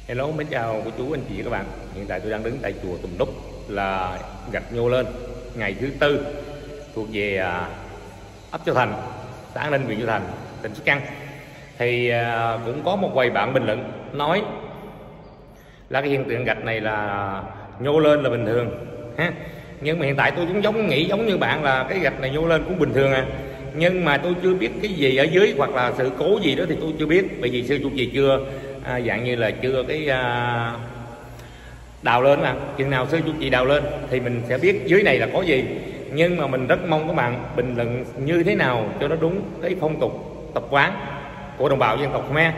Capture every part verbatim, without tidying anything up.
Hello, mến chào cô chú, anh chị và các bạn. Hiện tại tôi đang đứng tại chùa Tùm Đúc là gạch nhô lên ngày thứ tư, thuộc về à, ấp Châu Thành, xã An Ninh, huyện Châu Thành, tỉnh Sóc Trăng. Thì à, cũng có một vài bạn bình luận nói là cái hiện tượng gạch này là nhô lên là bình thường ha. Nhưng mà hiện tại tôi cũng giống nghĩ giống như bạn là cái gạch này nhô lên cũng bình thường à. Nhưng mà tôi chưa biết cái gì ở dưới hoặc là sự cố gì đó thì tôi chưa biết, bởi vì sư chủ trì chưa à, dạng như là chưa cái à, đào lên mà chừng nào sư chủ trì đào lên thì mình sẽ biết dưới này là có gì. Nhưng mà mình rất mong các bạn bình luận như thế nào cho nó đúng cái phong tục tập quán của đồng bào dân tộc Khmer.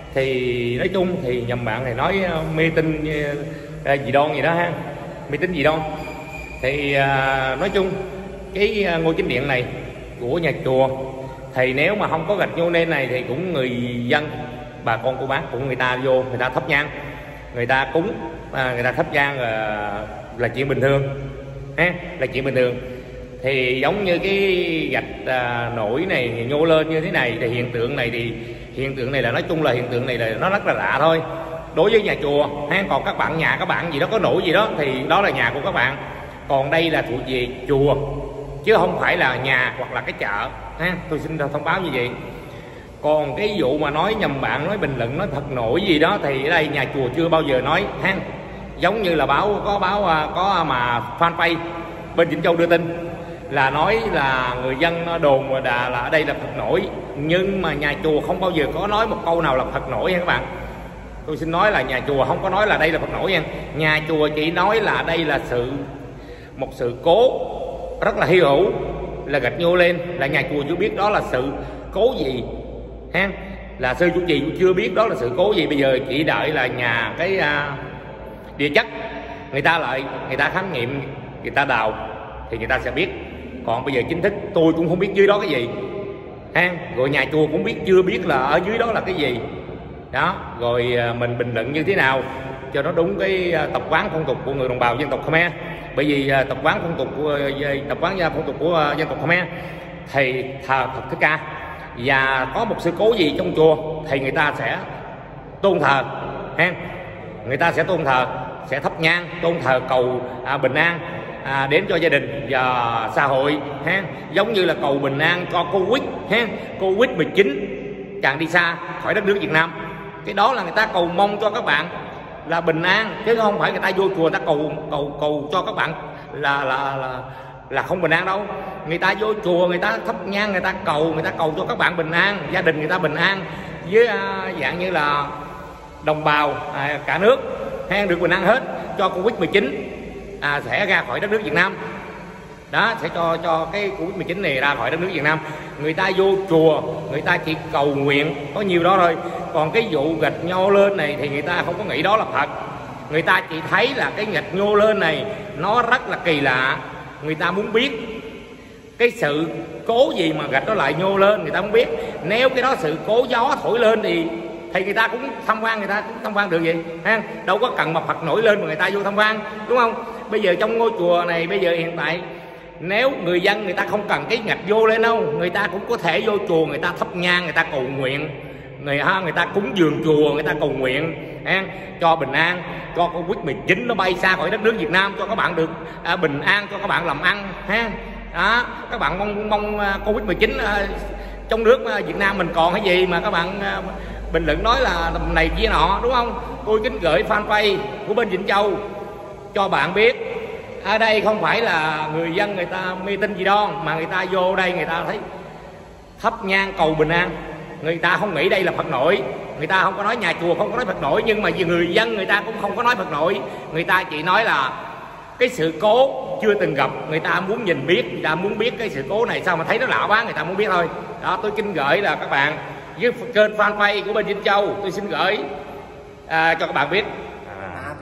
Thì nói chung thì nhầm bạn này nói uh, mê tín uh, gì đoan gì đó ha, mê tín gì đoan. Thì uh, nói chung cái uh, ngôi chính điện này của nhà chùa thì nếu mà không có gạch nhô lên này thì cũng người dân bà con cô bác cũng người ta vô người ta thắp nhang, người ta cúng à, người ta thắp nhang là, là chuyện bình thường ha, là chuyện bình thường. Thì giống như cái gạch à, nổi này nhô lên như thế này thì hiện tượng này thì hiện tượng này là nói chung là hiện tượng này là nó rất là lạ thôi đối với nhà chùa ha. Còn các bạn nhà các bạn gì đó có nổi gì đó thì đó là nhà của các bạn, còn đây là thuộc về chùa chứ không phải là nhà hoặc là cái chợ ha. Tôi xin thông báo như vậy. Còn cái vụ mà nói nhầm bạn nói bình luận nói thật nổi gì đó thì ở đây nhà chùa chưa bao giờ nói ha. Giống như là báo có báo có mà fanpage bên Vĩnh Châu đưa tin là nói là người dân đồn đà là ở đây là Phật nổi, nhưng mà nhà chùa không bao giờ có nói một câu nào là Phật nổi nha các bạn. Tôi xin nói là nhà chùa không có nói là đây là Phật nổi nha. Nhà chùa chỉ nói là đây là sự một sự cố rất là hy hữu là gạch nhô lên, là nhà chùa chưa biết đó là sự cố gì ha, là sư chủ trì chưa biết đó là sự cố gì. Bây giờ chỉ đợi là nhà cái uh, địa chất người ta lại người ta khám nghiệm, người ta đào thì người ta sẽ biết. Còn bây giờ chính thức tôi cũng không biết dưới đó cái gì ha, rồi nhà chùa cũng biết chưa biết là ở dưới đó là cái gì đó. Rồi uh, mình bình luận như thế nào cho nó đúng cái uh, tập quán phong tục của người đồng bào dân tộc Khmer. Bởi vì uh, tập quán phong tục của uh, tập quán phong tục của uh, dân tộc Khmer thì thờ Phật Thích Ca, và có một sự cố gì trong chùa thì người ta sẽ tôn thờ ha, người ta sẽ tôn thờ, sẽ thắp nhang tôn thờ cầu à, bình an à, đến cho gia đình và xã hội ha. Giống như là cầu bình an cho Covid ha, Covid mười chín càng đi xa khỏi đất nước Việt Nam. Cái đó là người ta cầu mong cho các bạn là bình an, chứ không phải người ta vô chùa người ta cầu cầu cầu cho các bạn là là là là không bình an đâu. Người ta vô chùa người ta thắp nhang, người ta cầu, người ta cầu cho các bạn bình an, gia đình người ta bình an, với uh, dạng như là đồng bào à, cả nước hay được bình an hết, cho Covid mười chín à, sẽ ra khỏi đất nước Việt Nam đó, sẽ cho cho cái Covid mười chín này ra khỏi đất nước Việt Nam. Người ta vô chùa người ta chỉ cầu nguyện có nhiều đó thôi. Còn cái vụ gạch nhô lên này thì người ta không có nghĩ đó là Phật, người ta chỉ thấy là cái gạch nhô lên này nó rất là kỳ lạ. Người ta muốn biết cái sự cố gì mà gạch nó lại nhô lên, người ta muốn biết. Nếu cái đó sự cố gió thổi lên thì thì người ta cũng tham quan, người ta cũng tham quan được gì ha, đâu có cần mà Phật nổi lên mà người ta vô tham quan, đúng không? Bây giờ trong ngôi chùa này bây giờ hiện tại nếu người dân người ta không cần cái gạch vô lên đâu, người ta cũng có thể vô chùa người ta thắp nhang, người ta cầu nguyện, người ha, người ta cúng dường chùa, người ta cầu nguyện ha, cho bình an, cho Covid mười chín nó bay xa khỏi đất nước Việt Nam, cho các bạn được à, bình an, cho các bạn làm ăn ha. Đó, các bạn mong mong uh, Covid mười chín uh, trong nước uh, Việt Nam mình còn cái gì mà các bạn uh, bình luận nói là này kia nọ, đúng không? Tôi kính gửi fanpage của bên Vĩnh Châu cho bạn biết ở đây không phải là người dân người ta mê tín gì đó, mà người ta vô đây người ta thấy thắp nhang cầu bình an, người ta không nghĩ đây là Phật nổi. Người ta không có nói, nhà chùa không có nói Phật nổi, nhưng mà vì người dân người ta cũng không có nói Phật nổi, người ta chỉ nói là cái sự cố chưa từng gặp, người ta muốn nhìn biết, người ta muốn biết cái sự cố này sao mà thấy nó lạ quá, người ta muốn biết thôi đó. Tôi xin gửi là các bạn với kênh fanpage của bên Vĩnh Châu, tôi xin gửi à, cho các bạn biết à,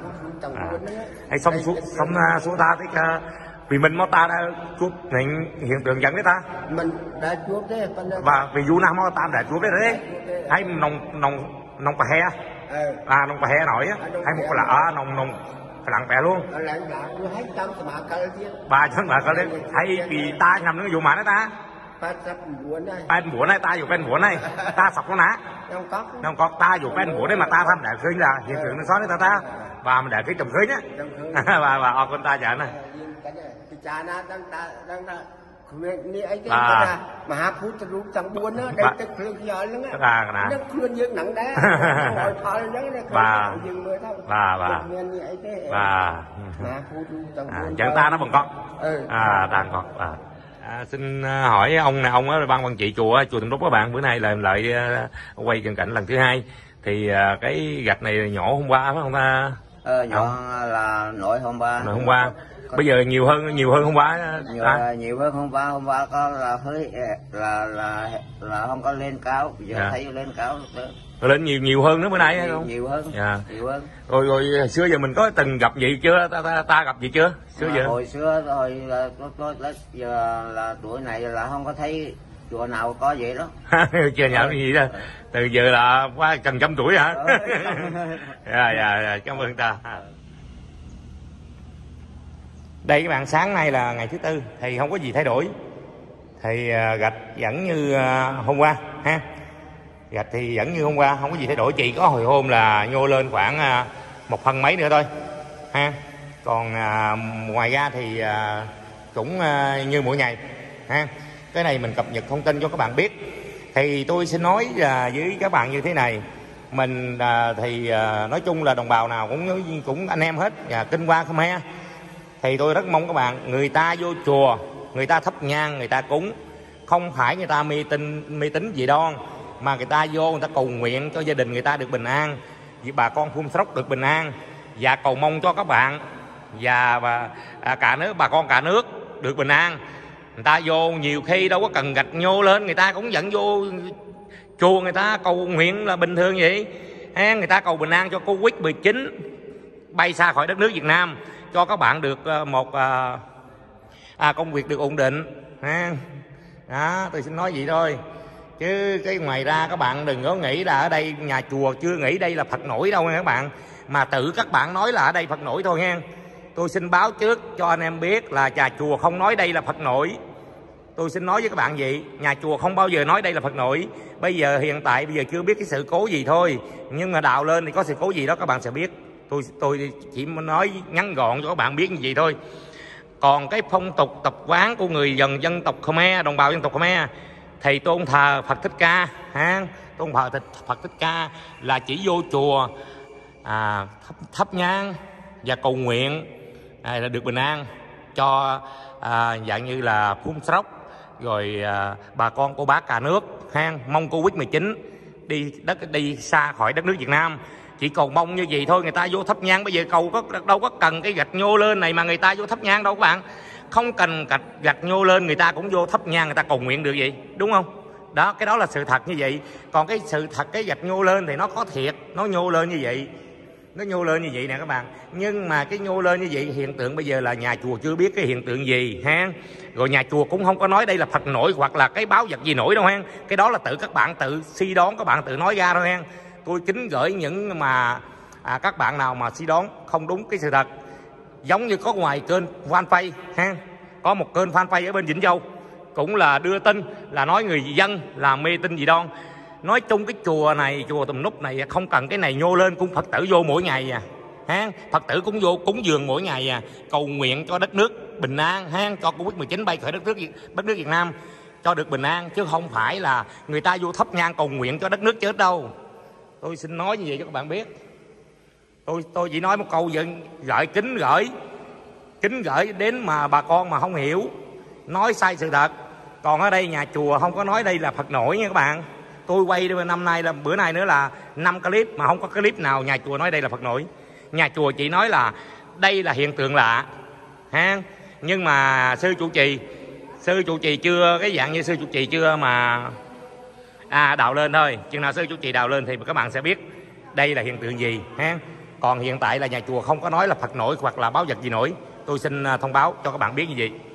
hay xong xuống xong xuống ta tới uh, vì mình ta đã chuột hiện hiện tượng dẫn đấy ta mình đã chuột đấy và vì du nam ta đã chuột đấy đấy hay nồng nồng nồng bà he à nồng bà he nổi á, hay một cái lạ nồng nồng lặng bẹ luôn ba trăm bạc cái đấy hay vì ta ngầm nó vụ mà đó ta phát sắp buồn này. เป็นหัวในตาอยู่เป็นหัวในตาสับnó ná Không có. không có taอยู่เป็นหัวđấy mà ta tham đại khơi là hiện tượng nó xóa đấy ta ta và mình để cái trồng khơi nhá và và con ta chả này Cái này, cái cha nó đang ta đang taนี่ไอ้ที่อ่านะมหาพุทธรูปจังบวนนะได้ตึกเครื่องยนต์แล้วไงอ่านะนักเคลื่อนยังหนังแดงลอยพายยังได้เคยยิงเลยทั้ง và và เงินนี่ไอ้ที่ và มหาพุทธรูปจังบ à, วน chẳng ta nó bằng con ừ. à đang con à. À, xin hỏi ông này ông ở ban quản trị chùa chùa Tùng Đúc các bạn, bữa nay là lại uh, quay cận cảnh lần thứ hai thì uh, cái gạch này nhỏ hôm qua phải không ta? Ờ, nhỏ là nội hôm qua. Nội hôm qua. Bây giờ nhiều hơn nhiều hơn hôm qua nhiều, à? nhiều hơn hôm qua. Hôm qua có là hơi là là là không có lên cáo, giờ dạ. thấy lên cáo nữa. Lên nhiều nhiều hơn nữa bữa nay hay không? Nhiều hơn. Dạ. Nhiều hơn. Rồi rồi xưa giờ mình có từng gặp vậy chưa? Ta ta, ta gặp vậy chưa? Xưa à, giờ. Hồi xưa rồi là, là, là, giờ là tuổi này là không có thấy chùa nào có vậy đó. Chưa nhận gì đó. Từ giờ là qua gần trăm tuổi hả? Dạ dạ dạ cảm ơn ta. Đây các bạn, sáng nay là ngày thứ tư thì không có gì thay đổi, thì gạch vẫn như hôm qua ha, gạch thì vẫn như hôm qua không có gì thay đổi, chỉ có hồi hôm là nhô lên khoảng một phân mấy nữa thôi ha, còn à, ngoài ra thì à, cũng à, như mỗi ngày ha. Cái này mình cập nhật thông tin cho các bạn biết, thì tôi xin nói à, với các bạn như thế này, mình à, thì à, nói chung là đồng bào nào cũng cũng anh em hết, và Kinh Hoa Khmer. Thì tôi rất mong các bạn, người ta vô chùa, người ta thắp nhang, người ta cúng, không phải người ta mê tín mê tín gì đâu, mà người ta vô người ta cầu nguyện cho gia đình người ta được bình an, vì bà con Phun Sóc được bình an, và cầu mong cho các bạn và, và à, cả nước bà con cả nước được bình an. Người ta vô nhiều khi đâu có cần gạch nhô lên, người ta cũng dẫn vô chùa người ta cầu nguyện là bình thường vậy. Người ta cầu bình an cho Covid mười chín bay xa khỏi đất nước Việt Nam, cho các bạn được một à, à, công việc được ổn định ha. Đó, tôi xin nói vậy thôi, chứ cái ngoài ra các bạn đừng có nghĩ là ở đây nhà chùa chưa nghĩ đây là Phật nổi đâu nha các bạn, mà tự các bạn nói là ở đây Phật nổi thôi nha. Tôi xin báo trước cho anh em biết là nhà chùa không nói đây là Phật nổi. Tôi xin nói với các bạn vậy, nhà chùa không bao giờ nói đây là Phật nổi. Bây giờ hiện tại bây giờ chưa biết cái sự cố gì thôi, nhưng mà đào lên thì có sự cố gì đó các bạn sẽ biết. Tôi tôi chỉ nói ngắn gọn cho các bạn biết như vậy thôi. Còn cái phong tục tập quán của người dân dân tộc Khmer, đồng bào dân tộc Khmer, thì tôn thờ Phật Thích Ca ha, tôn thờ Phật Thích Ca là chỉ vô chùa à, thắp, thắp nhang và cầu nguyện à, là được bình an cho à, dạng như là Phun Sóc rồi à, bà con cô bác cả nước ha, mong Covid mười chín đi đất đi xa khỏi đất nước Việt Nam. Chỉ cầu mong như vậy thôi, người ta vô thắp nhang. Bây giờ cầu có đâu có cần cái gạch nhô lên này mà người ta vô thắp nhang đâu các bạn. Không cần gạch, gạch nhô lên, người ta cũng vô thắp nhang, người ta cầu nguyện được vậy, đúng không? Đó, cái đó là sự thật như vậy. Còn cái sự thật cái gạch nhô lên thì nó có thiệt, nó nhô lên như vậy, nó nhô lên như vậy nè các bạn. Nhưng mà cái nhô lên như vậy, hiện tượng bây giờ là nhà chùa chưa biết cái hiện tượng gì ha. Rồi nhà chùa cũng không có nói đây là Phật nổi hoặc là cái báo vật gì nổi đâu ha. Cái đó là tự các bạn tự suy đoán, các bạn tự nói ra thôi ha. Tôi kính gửi những mà à, các bạn nào mà suy đoán không đúng cái sự thật, giống như có ngoài kênh fanpage ha, có một kênh fanpage ở bên Vĩnh Châu cũng là đưa tin là nói người dân là mê tín dị đoan. Nói chung cái chùa này, chùa Tùng Núc này không cần cái này nhô lên, cũng Phật tử vô mỗi ngày à ha, Phật tử cũng vô cúng dường mỗi ngày à, cầu nguyện cho đất nước bình an ha, cho Covid mười chín bay khỏi đất nước đất nước Việt Nam cho được bình an, chứ không phải là người ta vô thắp nhang cầu nguyện cho đất nước chết đâu. Tôi xin nói như vậy cho các bạn biết. Tôi tôi chỉ nói một câu dân gửi kính gửi kính gửi đến mà bà con mà không hiểu, nói sai sự thật. Còn ở đây nhà chùa không có nói đây là Phật nổi nha các bạn. Tôi quay năm nay là bữa nay nữa là năm clip mà không có clip nào nhà chùa nói đây là Phật nổi. Nhà chùa chỉ nói là đây là hiện tượng lạ ha. Nhưng mà sư trụ trì sư trụ trì chưa, cái dạng như sư trụ trì chưa mà à đào lên thôi. Chừng nào sư trụ trì đào lên thì các bạn sẽ biết đây là hiện tượng gì ha. Còn hiện tại là nhà chùa không có nói là Phật nổi hoặc là báo vật gì nổi. Tôi xin thông báo cho các bạn biết như vậy.